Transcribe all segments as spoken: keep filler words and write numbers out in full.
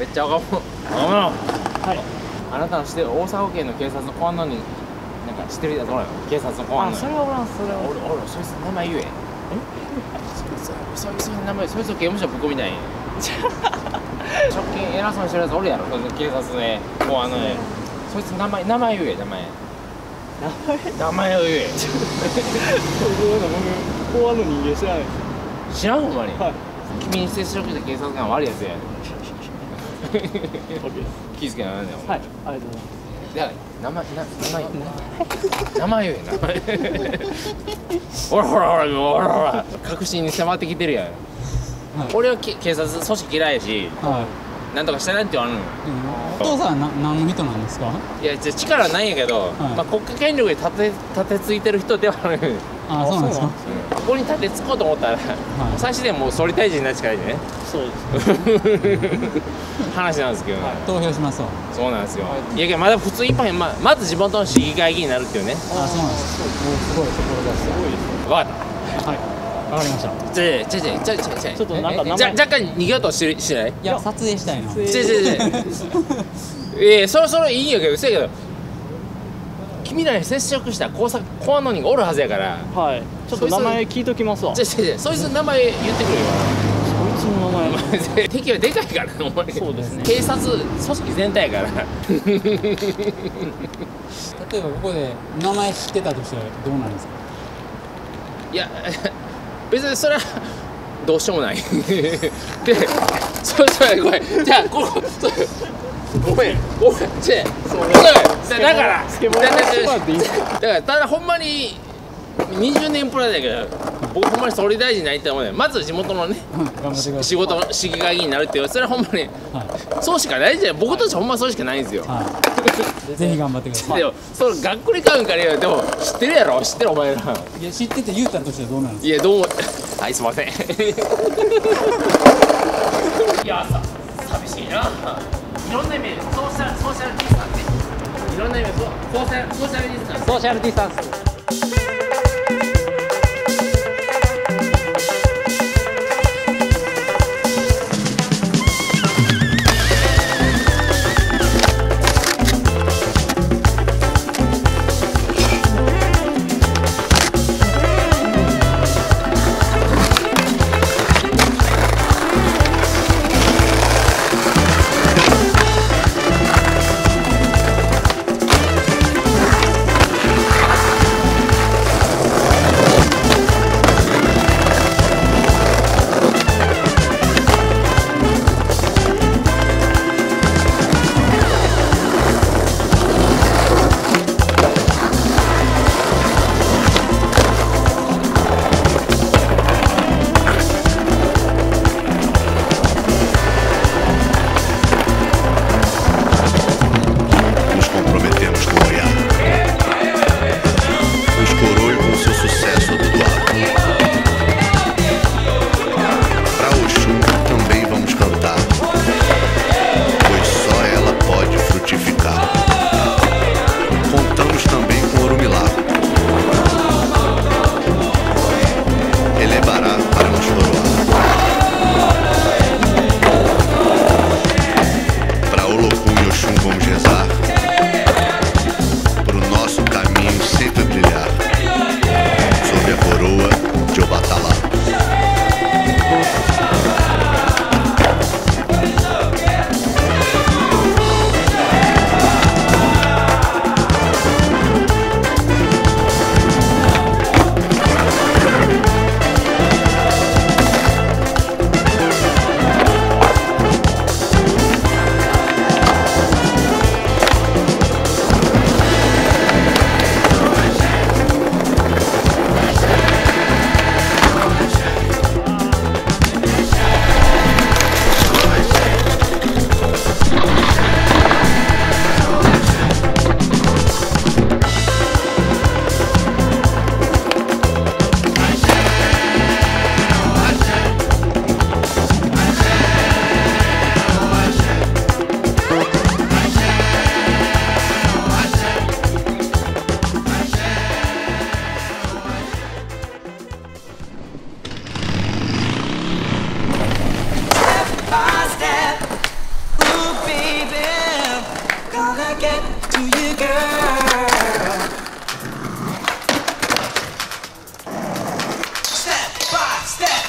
ちゃ若者若者。 はい。 あなたの知ってる大阪県の警察の公安のになんか知ってるやつおらんの？警察の公安あ、 の。 それはおらん、それは。 俺俺そいつの名前言え。え？そいつの名前そいつを刑務所ぶっ込みたいんや。職権偉そうにしてるやつおるやろ。警察で公安のね。そいつの名前名前言え名前。名前を言え。 僕、公安の人間知らないです。 知らんほんまに。 はい。 君に接触した警察官悪いやつや。気ぃつけならんねん。 はい、ありがとうございます。 じゃあ名前な名前名前言え名前。ほらほらほらほらほら確信に迫ってきてるやん。俺は警察組織嫌いやし、なんとかしたなって言わんの。 お父さんは何の人なんですか？ いやじゃ力はないんやけど、まあ国家権力で立て立てついてる人ではある。 ああ、そうなんですか。 ここに立てつこうと思ったら最終的にもう総理大臣になっちゃいね。 そうです。 話なんですけどね。 投票しますわ。 そうなんですよ。いやけどまだ普通一般ままず地元の市議会議員になるっていうね。 ああ、そうなんです。すごいところです。すごいです。 わかった。 はい。わかりました。 じゃじゃじゃじゃじゃじゃちょっとなんか名前じゃ若干逃げようとしてしてない？ いや、撮影したいな。 じゃじゃじゃええそろそろいいんやけど、せやけど君らに接触した公安公安の人がおるはずやから。 はい。ちょっと名前聞いときますわ。 じゃじゃじゃそいつの名前言ってくれよ。 そいつの名前。 敵はでかいからお前。 そうですね。 警察組織全体やから。 例えばここで名前知ってたとしたらどうなんですか？ いや別にそれはどうしようもない。でそれそれごめんじゃあここそれごめんごめんじゃあだからスケボーやらせてもらっていいですか？ だからただほんまににじゅうねんプラだけど僕ほんまに総理大臣になりたいもんね。まず地元のね頑張ってください。 仕事市議会議員になるっていうそれはほんまにはそうしかないじゃん。僕たちほんまそうしかないんですよ。 い。はい。ぜひ頑張ってください。 でもそのがっくり買うんから言うでも知ってるやろ知ってるお前ら。 いや、知ってて言うたとしたらどうなんですか？ いやどうもはいすいません。いやさ寂しいな。いろんな意味でソーシャルソーシャルディスタンスいろんな意味でソーシャルソーシャルディスタンスソーシャルディスタンス。 Gonna get to you, girl. Step by step.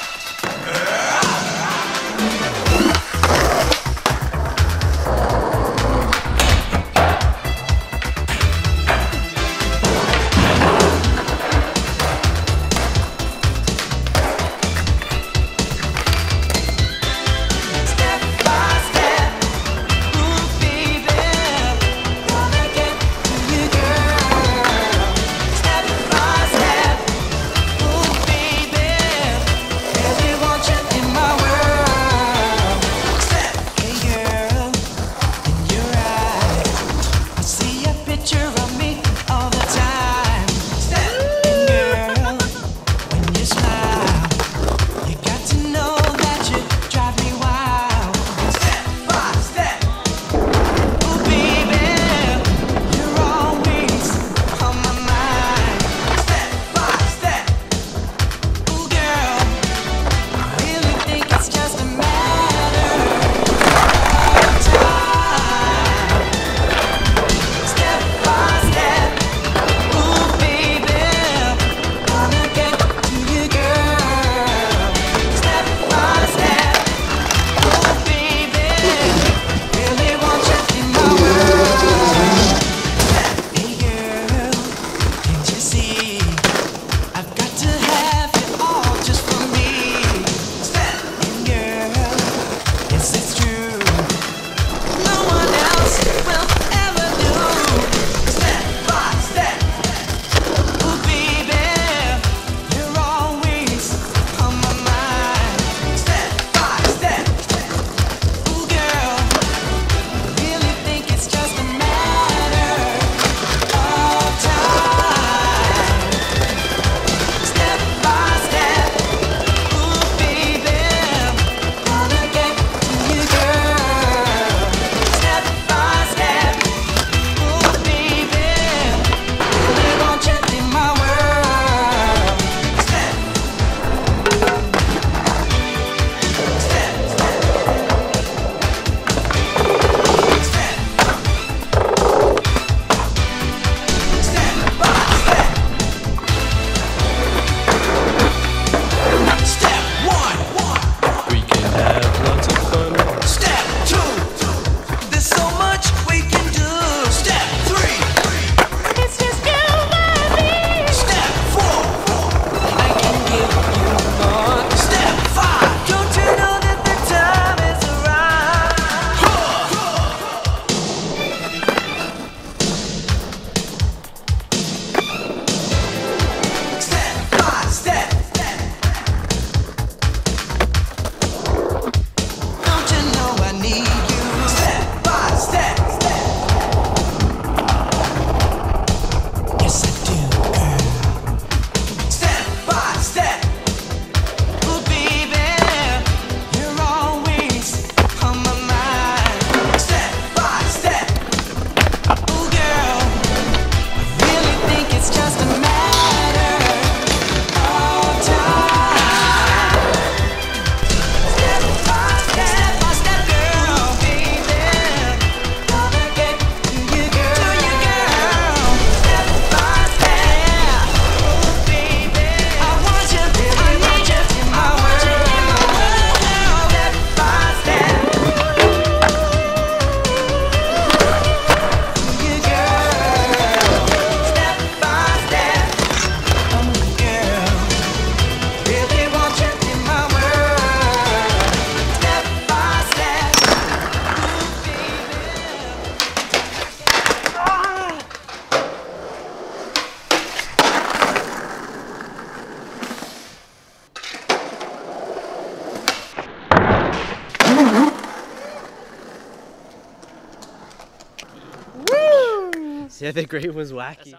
Yeah, the grave was wacky.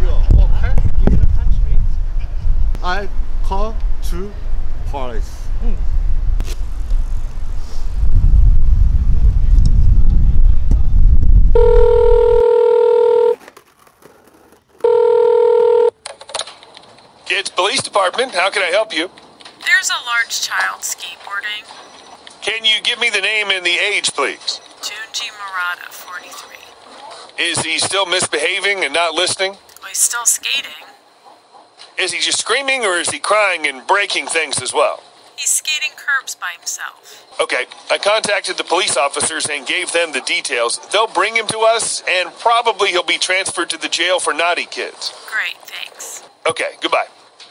I call to police. Kids Police Department, how can I help you? There's a large child skateboarding. Can you give me the name and the age, please? Junji Murata, forty-three. Is he still misbehaving and not listening? Well, he's still skating. Is he just screaming or is he crying and breaking things as well? He's skating curbs by himself. Okay, I contacted the police officers and gave them the details. They'll bring him to us, and probably he'll be transferred to the jail for naughty kids. Great, thanks. Okay, goodbye.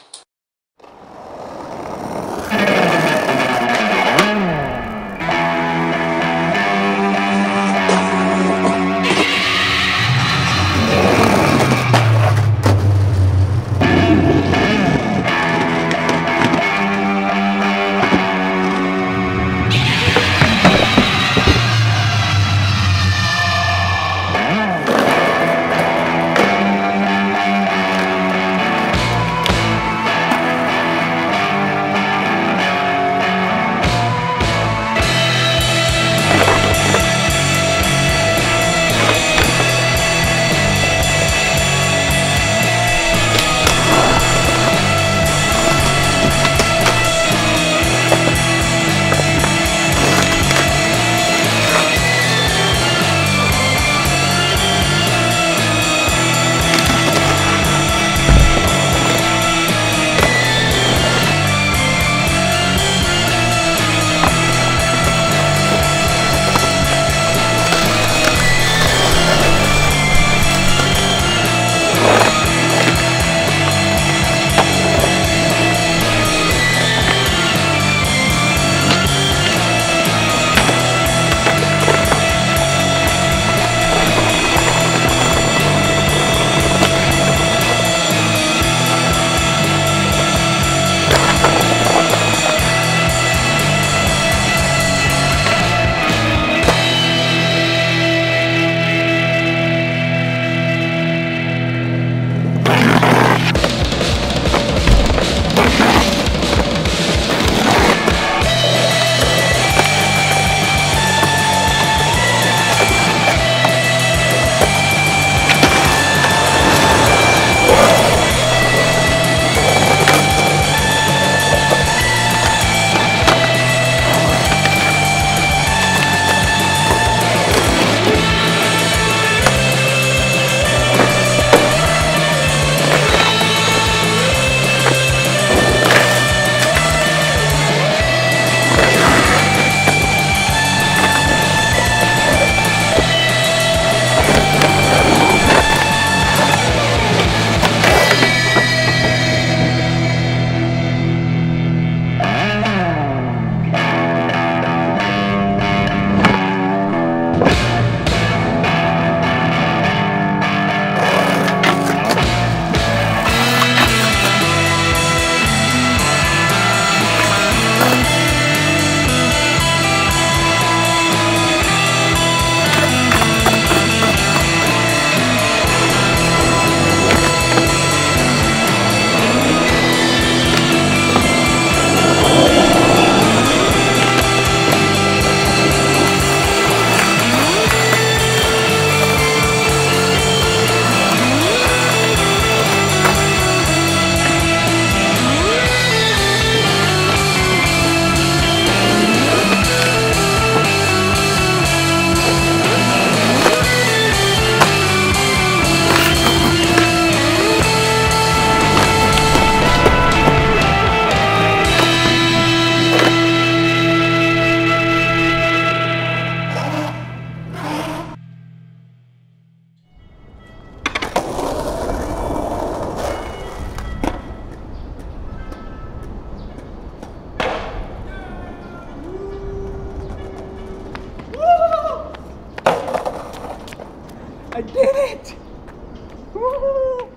I did it! Woo-hoo!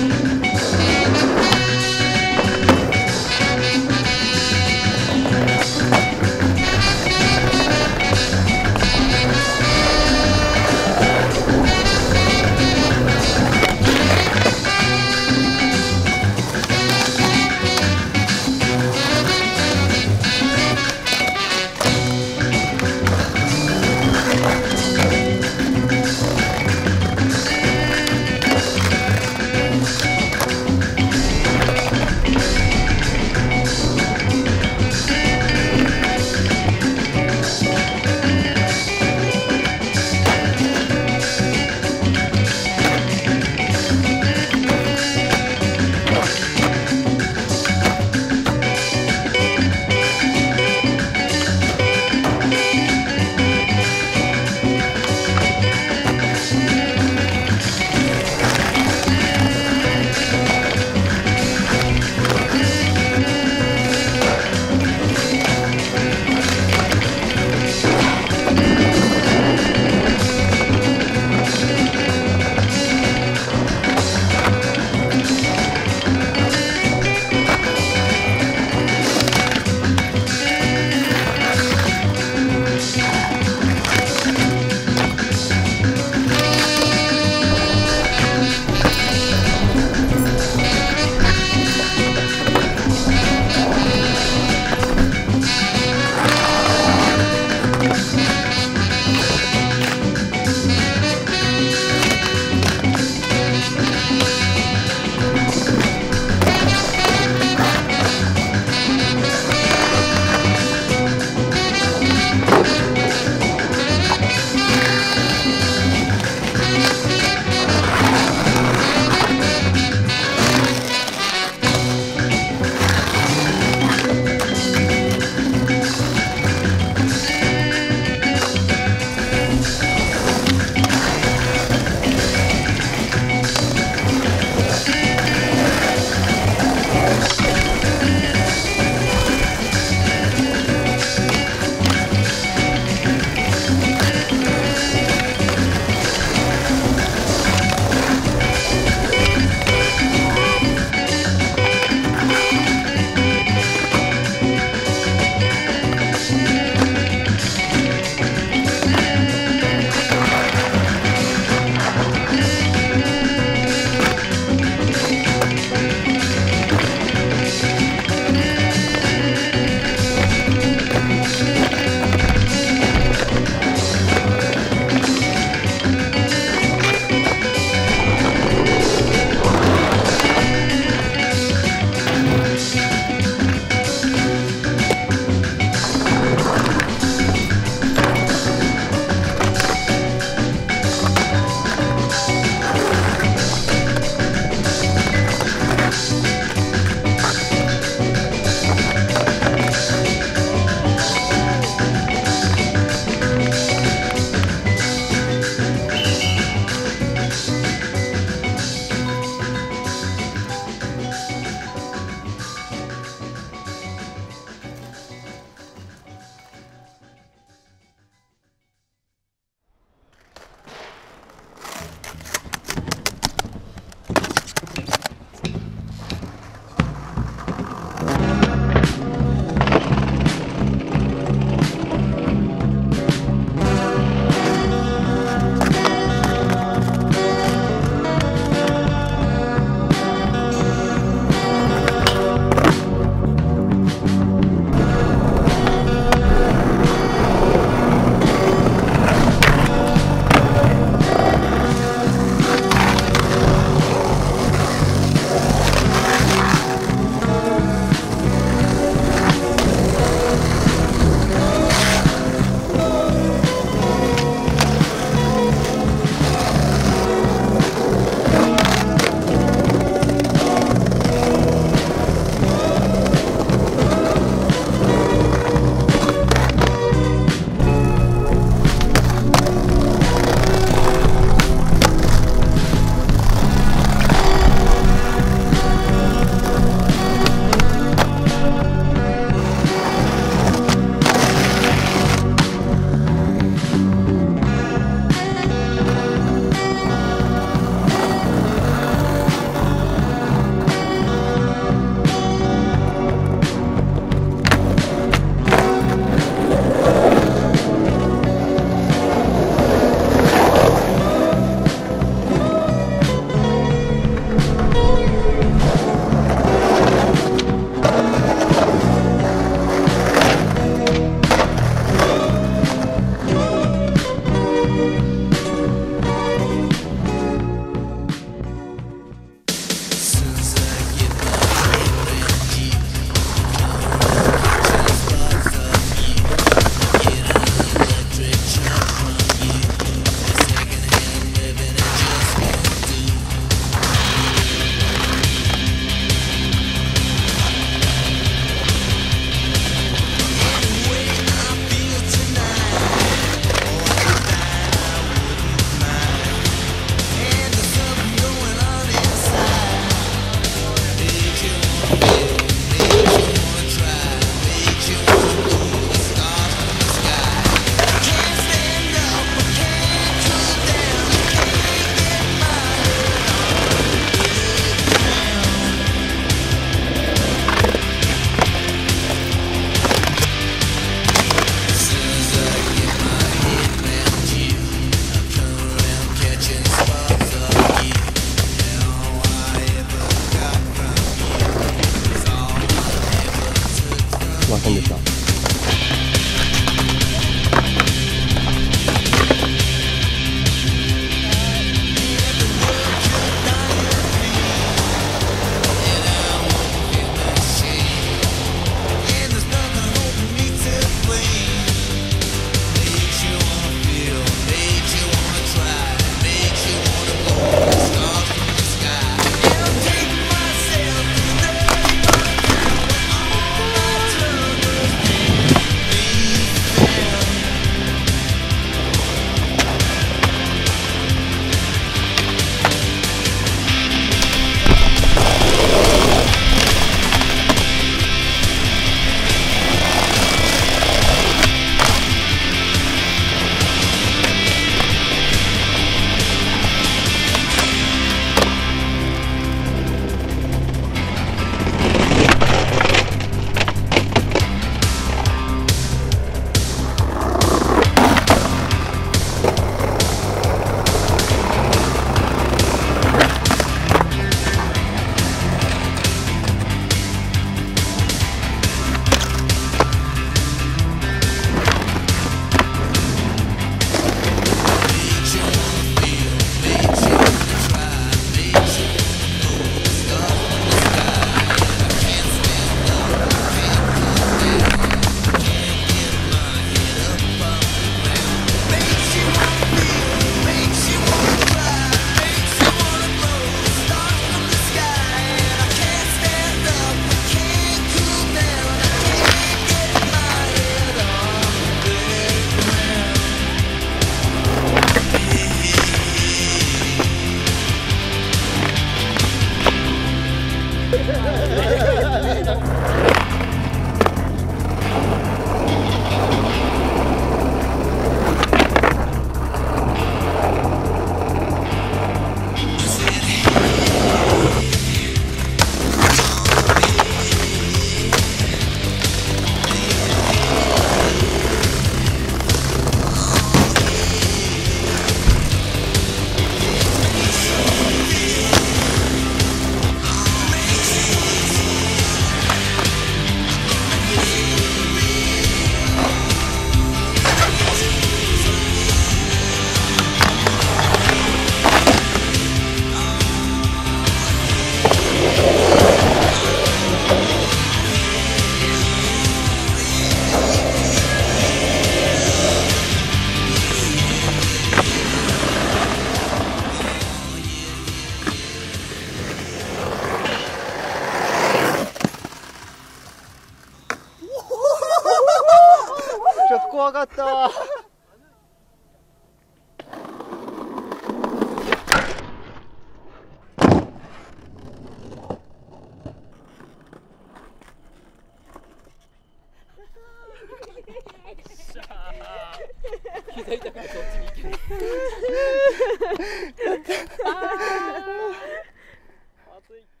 暑い。